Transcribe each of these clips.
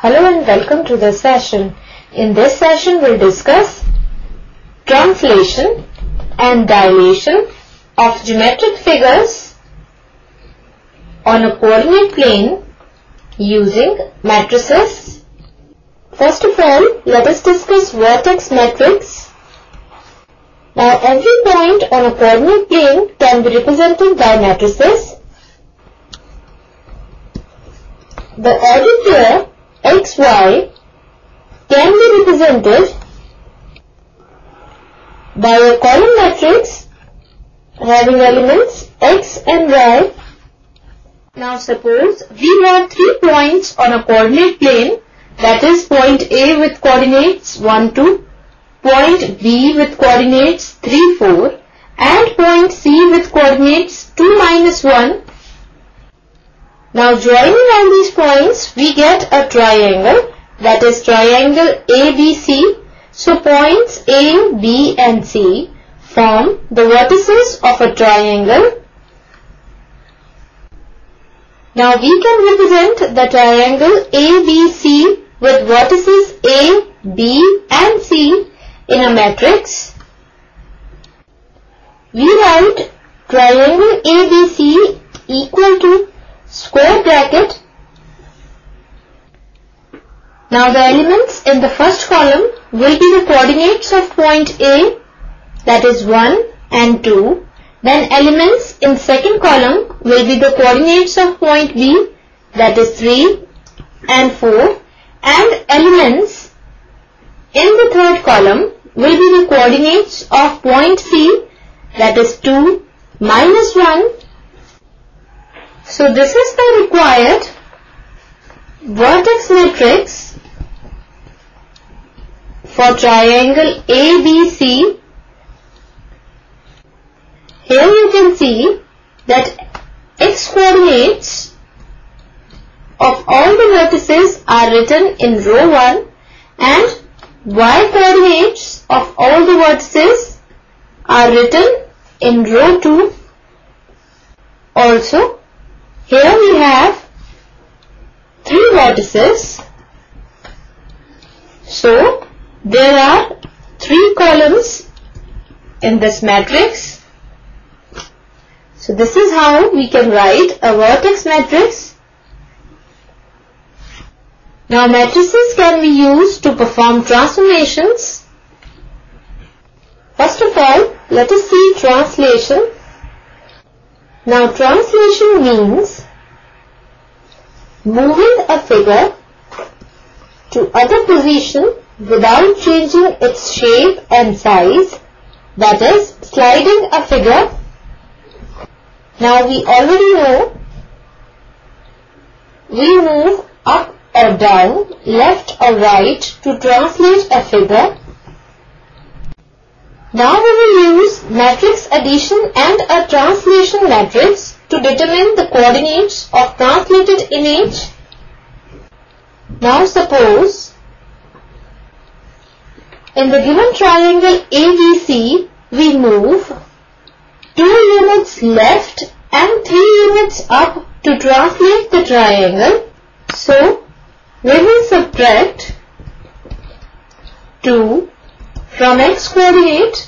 Hello and welcome to this session. In this session we'll discuss translation and dilation of geometric figures on a coordinate plane using matrices. First of all, let us discuss vertex matrix. Now every point on a coordinate plane can be represented by matrices. The order here x, y can be represented by a column matrix having elements x and y. Now suppose we have 3 points on a coordinate plane, that is point A with coordinates 1, 2, point B with coordinates 3, 4 and point C with coordinates 2, -1. Now joining all these points we get a triangle, that is triangle ABC. So points A, B and C form the vertices of a triangle. Now we can represent the triangle ABC with vertices A, B and C in a matrix. We write triangle ABC equal to square bracket. Now the elements in the first column will be the coordinates of point A, that is 1 and 2. Then elements in second column will be the coordinates of point B, that is 3 and 4. And elements in the third column will be the coordinates of point C, that is 2, -1. So this is the required vertex matrix for triangle ABC. Here you can see that x coordinates of all the vertices are written in row 1 and y coordinates of all the vertices are written in row 2. Also, here we have 3 vertices. So there are 3 columns in this matrix. So this is how we can write a vertex matrix. Now matrices can be used to perform transformations. First of all, let us see translation. Now translation means moving a figure to other position without changing its shape and size, that is sliding a figure. Now we already know we move up or down, left or right to translate a figure. Now we will use matrix addition and a translation matrix to determine the coordinates of translated image. Now suppose in the given triangle ABC we move 2 units left and 3 units up to translate the triangle. So we will subtract 2 from x coordinate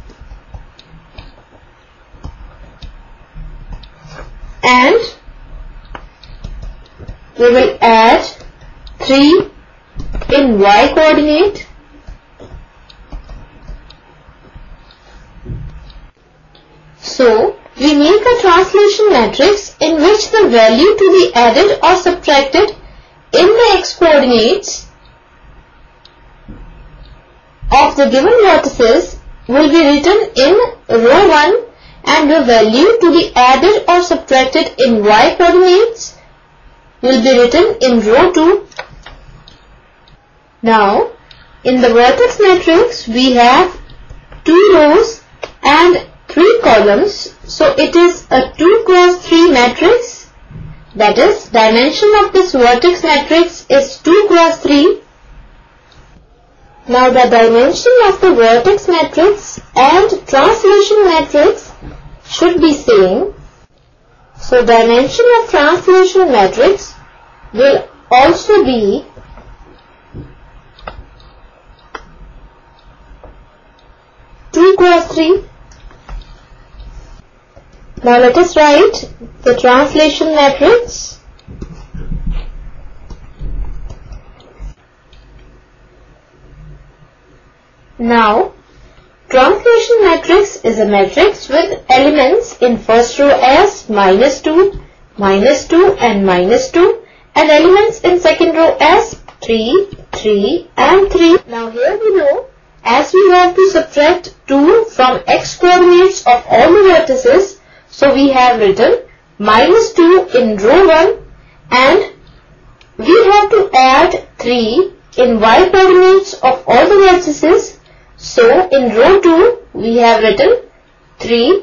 and we will add 3 in y coordinate. So we make a translation matrix in which the value to be added or subtracted in the x coordinates of the given vertices will be written in row 1 and the value to be added or subtracted in y coordinates will be written in row 2. Now in the vertex matrix we have 2 rows and 3 columns, so it is a 2 cross 3 matrix, that is dimension of this vertex matrix is 2 cross 3. Now the dimension of the vertex matrix and translation matrix should be same. So dimension of translation matrix will also be cross 3. Now let us write the translation matrix. Now, translation matrix is a matrix with elements in first row as -2, -2 and -2, and elements in second row as 3, 3 and 3. Now here we know, as we have to subtract 2 from x coordinates of all the vertices, so we have written -2 in row 1 and we have to add 3 in y coordinates of all the vertices. So in row 2 we have written 3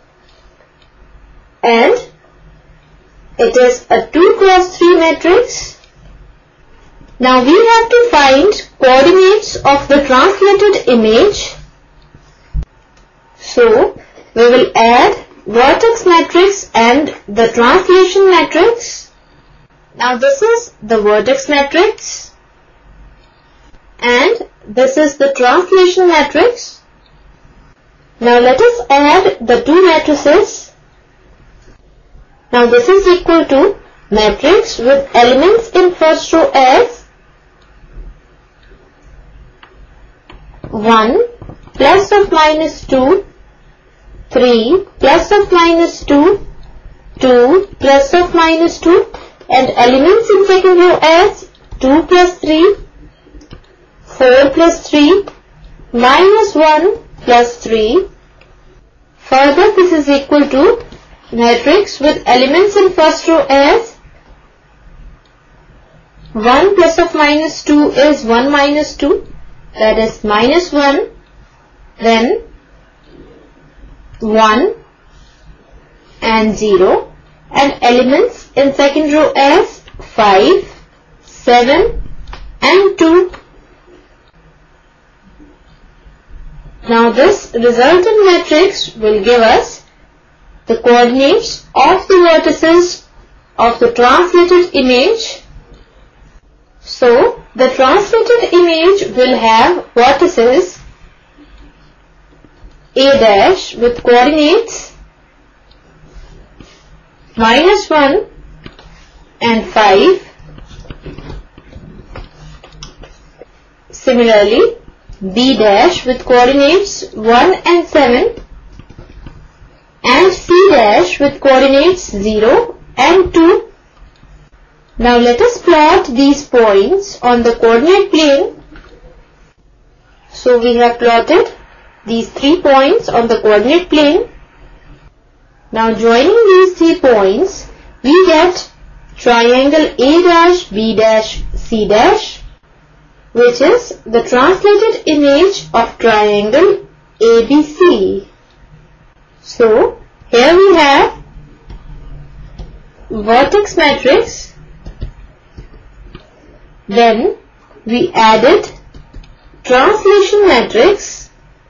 and it is a 2 cross 3 matrix. Now we have to find coordinates of the translated image. So we will add vertex matrix and the translation matrix. Now this is the vertex matrix and this is the translation matrix. Now let us add the two matrices. Now this is equal to matrix with elements in first row as 1 plus of -2, 3 plus of -2, 2 plus of -2, and elements in second row as 2 plus 3, 4 plus 3, -1 plus 3. Further, this is equal to matrix with elements in first row as 1 plus of -2 is 1 minus 2, that is -1, then 1 and 0, and elements in second row as 5, 7 and 2. Now this resultant matrix will give us the coordinates of the vertices of the translated image. So the translated image will have vertices A dash with coordinates -1 and 5. Similarly, B dash with coordinates 1 and 7 and C dash with coordinates 0 and 2. Now let us plot these points on the coordinate plane. So we have plotted these 3 points on the coordinate plane. Now joining these 3 points, we get triangle A dash, B dash, C dash, which is the translated image of triangle ABC. So here we have vertex matrix, then we added translation matrix,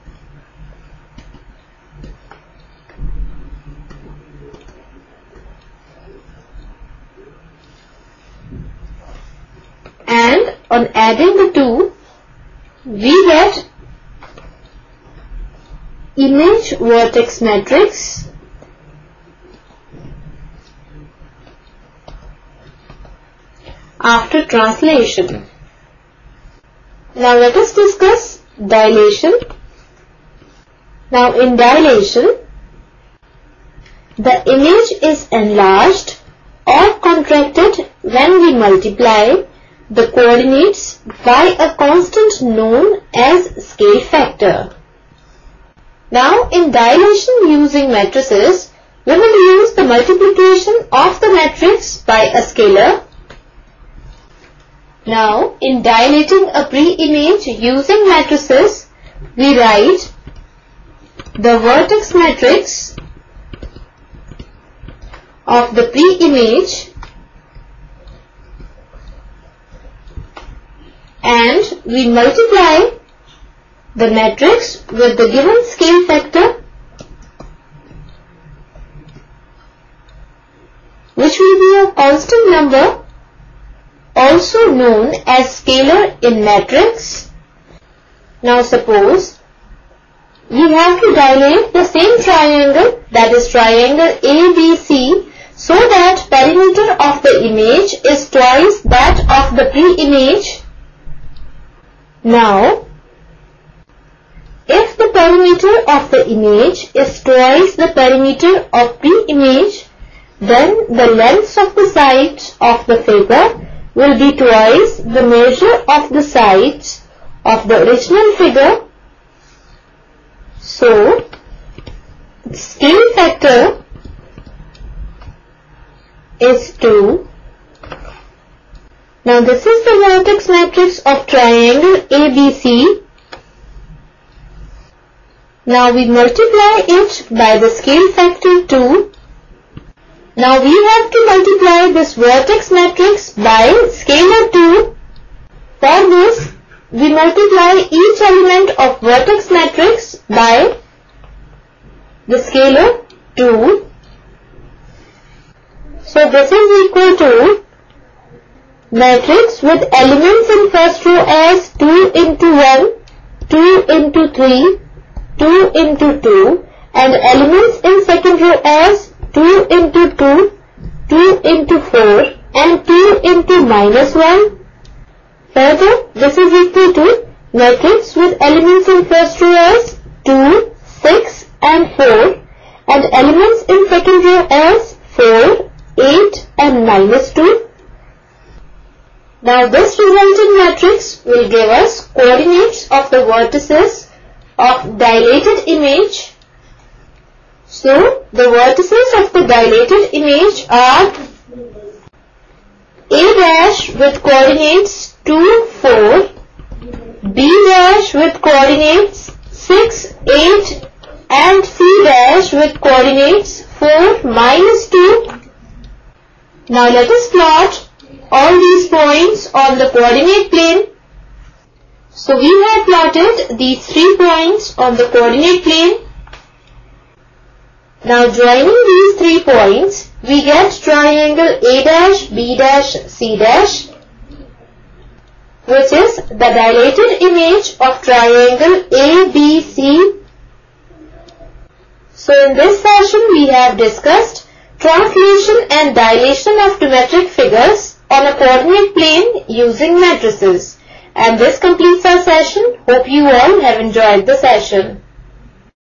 and on adding the two, we get image vertex matrix after translation. Now let us discuss dilation. Now in dilation, the image is enlarged or contracted when we multiply the coordinates by a constant known as scale factor. Now in dilation using matrices, we will use the multiplication of the matrix by a scalar. Now in dilating a pre-image using matrices, we write the vertex matrix of the pre-image and we multiply the matrix with the given scale factor, which will be a constant number also known as scalar in matrix. Now suppose we have to dilate the same triangle, that is triangle ABC, so that perimeter of the image is twice that of the pre-image. Now, if the perimeter of the image is twice the perimeter of pre-image, then the lengths of the sides of the figure will be twice the measure of the sides of the original figure. So, scale factor is 2. Now this is the vertex matrix of triangle ABC. Now we multiply it by the scale factor 2. Now we have to multiply this vertex matrix by scalar 2. For this, we multiply each element of vertex matrix by the scalar 2. So this is equal to matrix with elements in first row as 2 into 1, 2 into 3, 2 into 2, and elements in second row as 2 into 2, 2 into 4, and 2 into minus 1. Further, this is equal to matrix with elements in first row as 2, 6, and 4, and elements in second row as 4, 8, and minus 2. Now this resulting matrix will give us coordinates of the vertices of dilated image. So the vertices of the dilated image are A dash with coordinates 2, 4, B dash with coordinates 6, 8, and C dash with coordinates 4, minus 2. Now let us plot all these points on the coordinate plane. So we have plotted these 3 points on the coordinate plane. Now joining these 3 points, we get triangle A dash, B dash, C dash, which is the dilated image of triangle ABC. So in this session we have discussed translation and dilation of geometric figures on a coordinate plane using matrices. And this completes our session. Hope you all have enjoyed the session.